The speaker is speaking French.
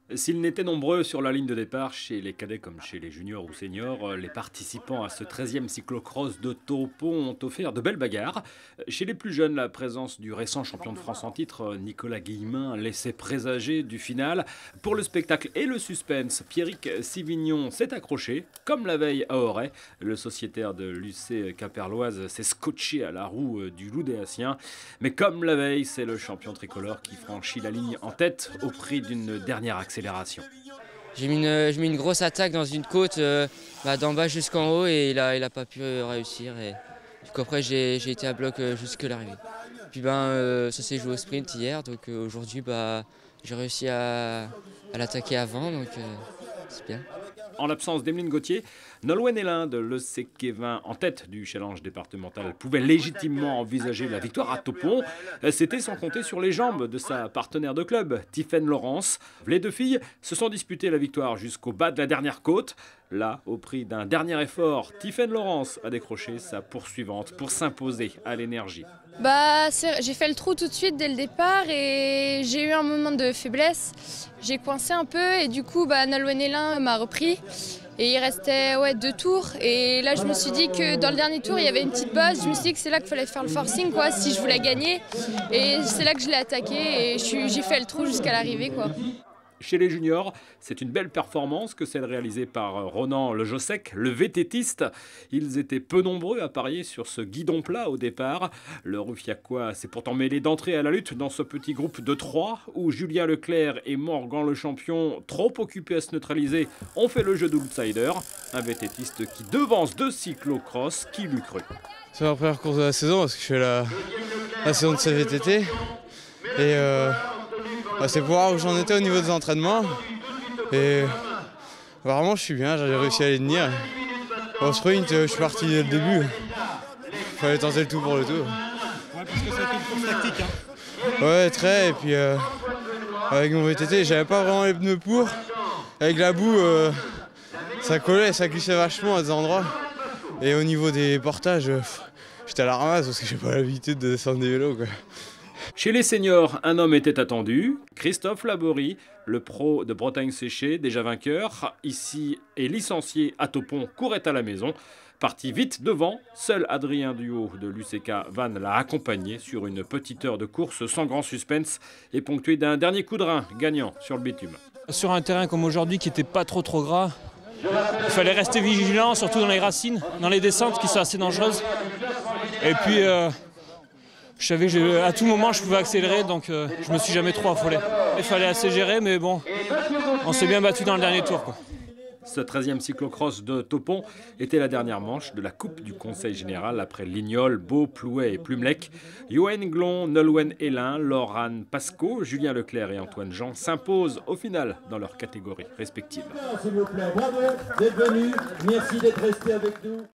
S'ils n'étaient nombreux sur la ligne de départ, chez les cadets comme chez les juniors ou seniors, les participants à ce 13e cyclocross de Taupont ont offert de belles bagarres. Chez les plus jeunes, la présence du récent champion de France en titre, Nicolas Guillemin, laissait présager du final. Pour le spectacle et le suspense, Pierrick Sivignon s'est accroché. Comme la veille à Auray, le sociétaire de l'UC Quimperloise s'est scotché à la roue du Loudéatien. Mais comme la veille, c'est le champion tricolore qui franchit la ligne en tête au prix d'une dernière accélération. J'ai mis une grosse attaque dans une côte d'en bas jusqu'en haut et il a pas pu réussir. Et, du coup après j'ai été à bloc jusque l'arrivée. Puis ça s'est joué au sprint hier, donc aujourd'hui j'ai réussi à l'attaquer avant, donc c'est bien. En l'absence d'Emeline Gauthier, Nolwenn Hélin de l'EC-Kévin, en tête du challenge départemental, pouvait légitimement envisager la victoire à Taupont. C'était sans compter sur les jambes de sa partenaire de club, Tiffaine Laurence. Les deux filles se sont disputées la victoire jusqu'au bas de la dernière côte. Là, au prix d'un dernier effort, Tiffaine Laurence a décroché sa poursuivante pour s'imposer à l'énergie. J'ai fait le trou tout de suite dès le départ et j'ai eu un moment de faiblesse. J'ai coincé un peu et du coup Nolwenn Hélin m'a repris et il restait 2 tours. Et là je me suis dit que dans le dernier tour il y avait une petite bosse. Je me suis dit que c'est là qu'il fallait faire le forcing si je voulais gagner. Et c'est là que je l'ai attaqué et j'ai fait le trou jusqu'à l'arrivée Chez les juniors, c'est une belle performance que celle réalisée par Ronan Lejossec, le vététiste. Ils étaient peu nombreux à parier sur ce guidon plat au départ. Le Ruffiacois s'est pourtant mêlé d'entrée à la lutte dans ce petit groupe de 3 où Julien Leclerc et Morgan le champion, trop occupés à se neutraliser, ont fait le jeu d'outsider. Un vététiste qui devance 2 cyclocross, qui l'eût cru. C'est ma première course de la saison parce que je fais la saison de CVTT. Et c'est pour voir où j'en étais au niveau des entraînements. Et vraiment, je suis bien, j'ai réussi à les tenir. Au sprint, je suis parti dès le début. Il fallait tenter le tout pour le tout. Ouais, parce que ça a été une course tactique. Ouais, très. Et puis avec mon VTT, j'avais pas vraiment les pneus pour. Avec la boue, ça collait, ça glissait vachement à des endroits. Et au niveau des portages, j'étais à la ramasse parce que j'ai pas l'habitude de descendre des vélos, quoi. Chez les seniors, un homme était attendu, Christophe Laborie, le pro de Bretagne Séchée, déjà vainqueur, ici et licencié à Taupont, courait à la maison. Parti vite devant, seul Adrien Duhaut de l'UCK Van l'a accompagné sur une petite heure de course sans grand suspense et ponctué d'un dernier coup de rein gagnant sur le bitume. Sur un terrain comme aujourd'hui qui n'était pas trop gras, il fallait rester vigilant, surtout dans les racines, dans les descentes qui sont assez dangereuses. Et puis je savais qu'à tout moment je pouvais accélérer, donc je me suis jamais trop affolé. Il fallait assez gérer, mais bon, on s'est bien battu dans le dernier tour, quoi. Ce 13e cyclocross de Taupont était la dernière manche de la Coupe du Conseil Général après Lignol, Beau, Plouet et Plumelec. Yoann Glon, Nolwenn Hélin, Laurane Pasco, Julien Leclerc et Antoine Jean s'imposent au final dans leurs catégories respectives. S'il vous plaît, bravo d'être venus, merci d'être restés avec nous.